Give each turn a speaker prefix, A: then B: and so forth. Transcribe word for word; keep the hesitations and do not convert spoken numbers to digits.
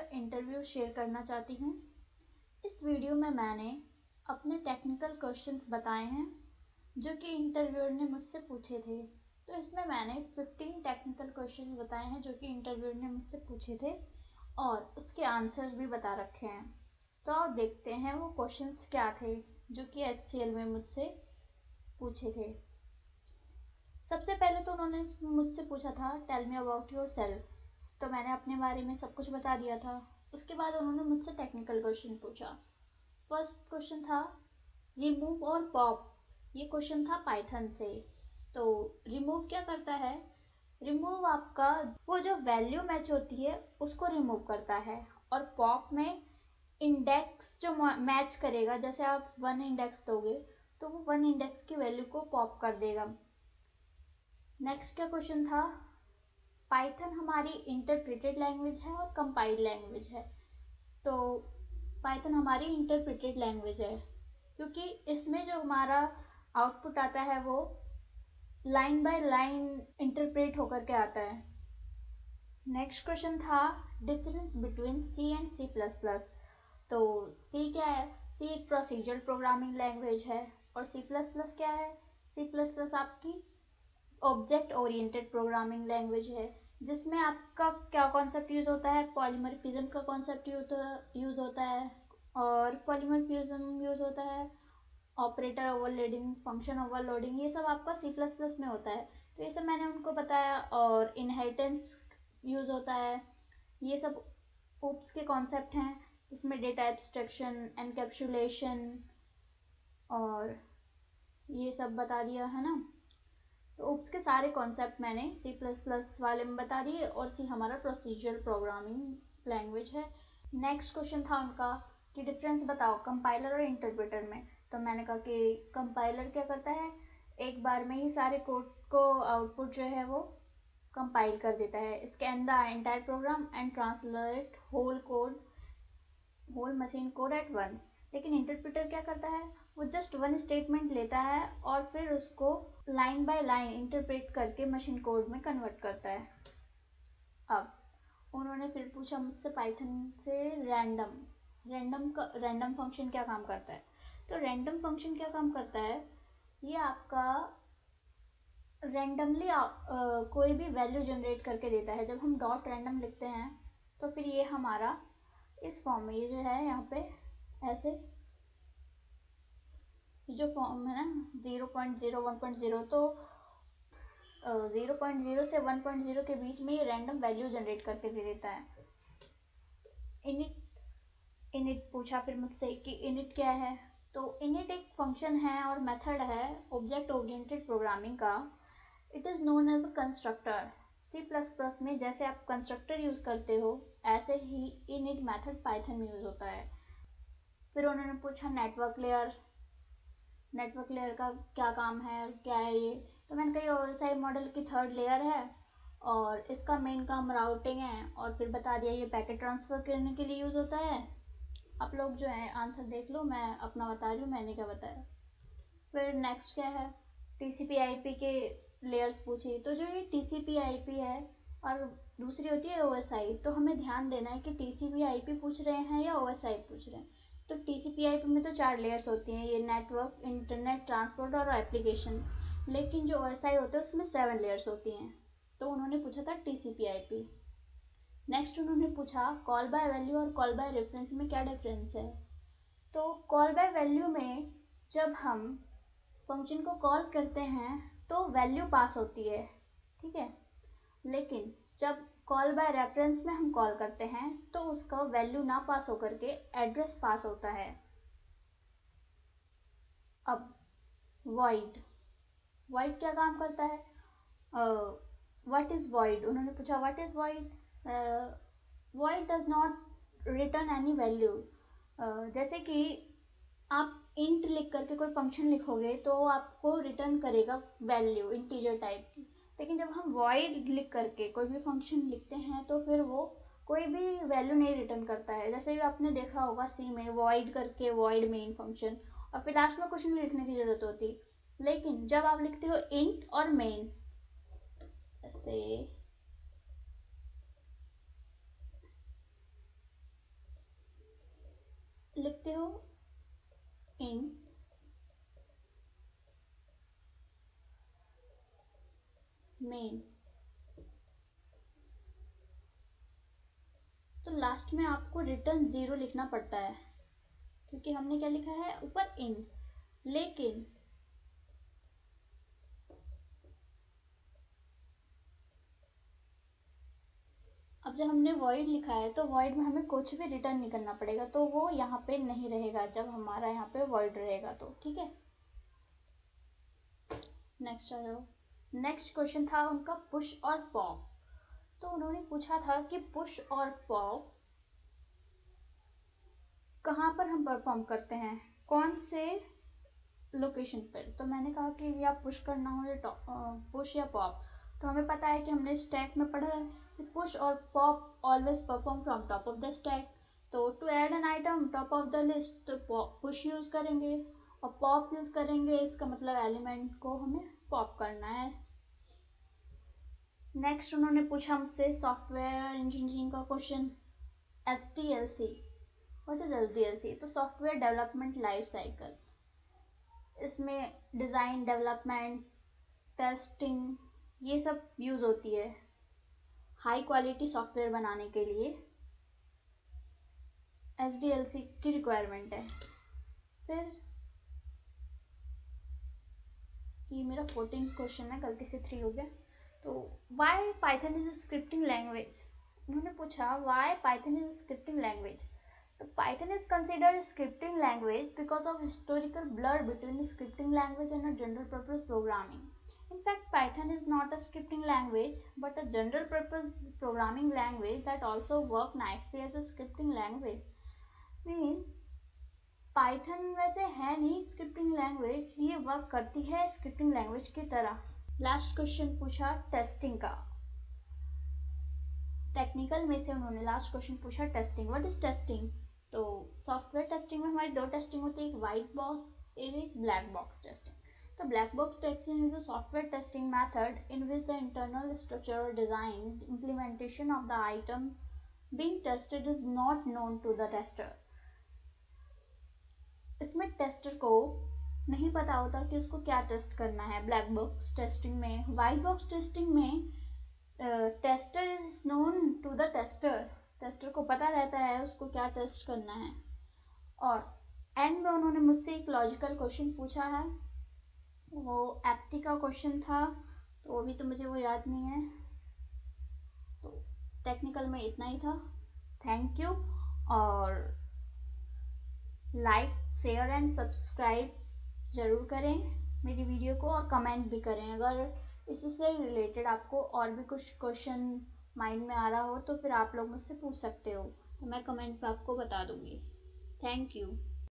A: Interview share करना चाहती हूँ। इस वीडियो में मैंने अपने टेक्निकल क्वेश्चंस बताए हैं जो कि इंटरव्यूअर ने मुझसे पूछे थे। तो इसमें मैंने पंद्रह टेक्निकल क्वेश्चंस बताए हैं जो कि इंटरव्यूअर ने मुझसे पूछे थे और उसके आंसर भी बता रखे हैं। तो आओ देखते हैं वो क्वेश्चंस क्या थे जो कि एच सी एल में मुझसे पूछे थे। सबसे पहले तो उन्होंने मुझसे पूछा था tell me about yourself, तो मैंने अपने बारे में सब कुछ बता दिया था। उसके बाद उन्होंने मुझसे टेक्निकल क्वेश्चन पूछा। फर्स्ट क्वेश्चन था रिमूव और पॉप। ये क्वेश्चन था पाइथन से। तो रिमूव क्या करता है? रिमूव आपका वो जो वैल्यू मैच होती है उसको रिमूव करता है, और पॉप में इंडेक्स जो मैच करेगा, जैसे आप वन इंडेक्स दोगे तो वो वन इंडेक्स की वैल्यू को पॉप कर देगा। नेक्स्ट का क्वेश्चन था पाइथन हमारी इंटरप्रेटेड लैंग्वेज है और कंपाइल्ड लैंग्वेज है। तो पाइथन हमारी इंटरप्रेटेड लैंग्वेज है क्योंकि इसमें जो हमारा आउटपुट आता है वो लाइन बाय लाइन इंटरप्रेट होकर के आता है। नेक्स्ट क्वेश्चन था difference between C and C plus plus. तो सी क्या है? सी एक प्रोसीजरल प्रोग्रामिंग लैंग्वेज है और सी प्लस प्लस क्या है? सी प्लस प्लस आपकी ऑब्जेक्ट ओरिएंटेड प्रोग्रामिंग लैंग्वेज है, जिसमें आपका क्या कॉन्सेप्ट यूज होता है? पॉलीमॉर्फिज्म का कॉन्सेप्ट यूज होता है, और पॉलीमॉर्फिज्म यूज होता है ऑपरेटर ओवरलोडिंग, फंक्शन ओवरलोडिंग, ये सब आपका सी प्लस प्लस में होता है। तो ये सब मैंने उनको बताया। और इनहेरिटेंस यूज होता है। ये सब ओप्स के कॉन्सेप्ट हैं जिसमें डेटा एब्स्ट्रैक्शन, एनकैप्सुलेशन और ये सब बता दिया है ना। तो ओप्स के सारे कॉन्सेप्ट मैंने सी प्लस प्लस वाले में बता दिए, और सी हमारा प्रोसीजरल प्रोग्रामिंग लैंग्वेज है। नेक्स्ट क्वेश्चन था उनका कि डिफरेंस बताओ कंपाइलर और इंटरप्रेटर में। तो मैंने कहा कि कंपाइलर क्या करता है, एक बार में ही सारे कोड को आउटपुट जो है वो कंपाइल कर देता है, scan the entire program and translate whole code whole machine code at once. लेकिन इंटरप्रेटर क्या करता है, वो जस्ट वन स्टेटमेंट लेता है और फिर उसको लाइन बाय लाइन इंटरप्रेट करके मशीन कोड में कन्वर्ट करता है। अब उन्होंने फिर पूछा मुझसे पाइथन से रैंडम रैंडम का रैंडम फंक्शन क्या काम करता है। तो रैंडम फंक्शन क्या काम करता है, ये आपका रैंडमली कोई भी वैल्यू जनरेट करके देता है। जब हम डॉट रैंडम लिखते हैं तो फिर ये हमारा इस फॉर्म में, ये जो है यहाँ पे ऐसे जो फॉर्म है ना zero point zero one point zero, तो ज़ीरो पॉइंट ज़ीरो से वन पॉइंट ज़ीरो के बीच में ये रैंडम वैल्यू जनरेट करके दे देता है। इनिट इनिट पूछा फिर मुझसे कि इनिट क्या है। तो इनिट एक फंक्शन है और मेथड है ऑब्जेक्ट ओरिएंटेड प्रोग्रामिंग का। It is known as a constructor. C plus plus में जैसे आप कंस्ट्रक्टर यूज़ करते हो ऐसे ही इनिट मेथड पाइथन में यूज़ होता है। फिर उन्होंने पूछा नेटवर्क लेयर नेटवर्क लेयर का क्या काम है और क्या है ये। तो मैंने कहा ओ एस आई मॉडल की थर्ड लेयर है और इसका मेन काम राउटिंग है, और फिर बता दिया ये पैकेट ट्रांसफ़र करने के लिए यूज़ होता है। आप लोग जो है आंसर देख लो, मैं अपना बता रही हूँ, मैंने क्या बताया। फिर नेक्स्ट क्या है, T C P I P के लेयर्स पूछी। तो जो ये T C P I P है और दूसरी होती है ओ एस आई, तो हमें ध्यान देना है कि T C P I P पूछ रहे हैं या ओ एस आई पूछ रहे हैं। तो T C P I P में तो चार लेयर्स होती हैं, ये नेटवर्क, इंटरनेट, ट्रांसपोर्ट और एप्लीकेशन। लेकिन जो ओ एस आई होते हैं उसमें सेवन लेयर्स होती हैं। तो उन्होंने पूछा था T C P I P. Next उन्होंने पूछा कॉल बाय वैल्यू और कॉल बाय रेफरेंस में क्या डिफरेंस है। तो कॉल बाय वैल्यू में जब हम फंक्शन को कॉल करते हैं तो वैल्यू पास होती है, ठीक है। लेकिन जब कॉल बाय रेफरेंस में हम कॉल करते हैं तो उसका वैल्यू ना पास होकर के एड्रेस पास होता है। अब वॉइड वॉइड क्या काम करता है, व्हाट इज वॉइड। उन्होंने पूछा what is void. Void does not return any value. जैसे कि आप इंट लिख करके कोई फंक्शन लिखोगे तो आपको रिटर्न करेगा वैल्यू इंटीजर टाइप की। लेकिन जब हम वॉइड लिख करके कोई भी फंक्शन लिखते हैं तो फिर वो कोई भी वैल्यू नहीं रिटर्न करता है। जैसे भी आपने देखा होगा सी में वॉइड करके वॉइड मेन फंक्शन, और फिर लास्ट में कुछ नहीं लिखने की जरूरत होती। लेकिन जब आप लिखते हो इंट और मेन, ऐसे लिखते हो इन मेन, तो लास्ट में आपको रिटर्न जीरो लिखना पड़ता है क्योंकि हमने क्या लिखा है ऊपर इन। लेकिन अब जब हमने void लिखा है तो void में हमें कुछ भी रिटर्न नहीं करना पड़ेगा, तो वो यहाँ पे नहीं रहेगा जब हमारा यहाँ पे void रहेगा तो। ठीक है, नेक्स्ट आ जाओ। नेक्स्ट क्वेश्चन था उनका पुश और पॉप। तो उन्होंने पूछा था कि पुश और पॉप कहाँ पर हम परफॉर्म करते हैं, कौन से लोकेशन पर। तो मैंने कहा कि या पुश करना हो या पुश या पॉप, तो हमें पता है कि हमने स्टैक में पढ़ा है कि पुश और pop always perform from top of the stack. तो to add an item top of the list तो पुश यूज करेंगे और पॉप यूज करेंगे, इसका मतलब एलिमेंट को हमें पॉप करना है। नेक्स्ट उन्होंने पूछा हमसे सॉफ्टवेयर इंजीनियरिंग का question, S D L C. What is S D L C? तो सॉफ्टवेयर डेवलपमेंट लाइफ साइकिल। इसमें डिज़ाइन, डेवलपमेंट, टेस्टिंग ये सब यूज होती है हाई क्वालिटी सॉफ्टवेयर बनाने के लिए। एस डी एल सी की रिक्वायरमेंट है। फिर ये मेरा फोर्टीन क्वेश्चन है, गलती से थ्री हो गया। तो why Python is scripting language. उन्होंने पूछा why Python is scripting language. तो Python is considered scripting language because of historical blur between scripting language and a general purpose programming. In fact, Python is not a scripting language but a general purpose programming language that also work nicely as a scripting language. Means Python वैसे है नहीं scripting language, ये work करती है scripting language की तरह। Last question पूछा testing का, टेक्निकल में से उन्होंने लास्ट क्वेश्चन पूछा टेस्टिंग। What is testing? तो सॉफ्टवेयर टेस्टिंग में हमारी दो टेस्टिंग होती है, एक वाइट बॉक्स एक black box testing. The black box testing is a software testing method in which the internal structure or design implementation of the item being tested is not known to the tester. इसमें tester को नहीं पता होता कि उसको क्या test करना है ब्लैक बॉक्स टेस्टिंग में। वाइट बॉक्स टेस्टिंग में tester is known to the tester, tester को पता रहता है उसको क्या टेस्ट करना है। और एंड में उन्होंने मुझसे एक लॉजिकल क्वेश्चन पूछा है, वो एप्टी का क्वेश्चन था, तो वो भी तो मुझे वो याद नहीं है। तो टेक्निकल में इतना ही था। थैंक यू, और लाइक शेयर एंड सब्सक्राइब ज़रूर करें मेरी वीडियो को, और कमेंट भी करें। अगर इससे रिलेटेड आपको और भी कुछ क्वेश्चन माइंड में आ रहा हो तो फिर आप लोग मुझसे पूछ सकते हो, तो मैं कमेंट पे आपको बता दूंगी। Thank you.